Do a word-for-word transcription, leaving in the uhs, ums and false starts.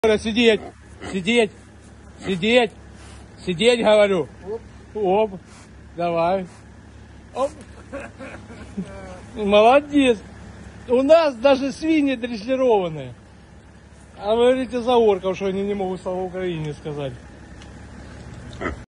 Сидеть, сидеть, сидеть, сидеть, говорю. Оп, давай. Оп. Молодец. У нас даже свиньи дрессированные. А вы говорите за орков, что они не могут слава Украине сказать.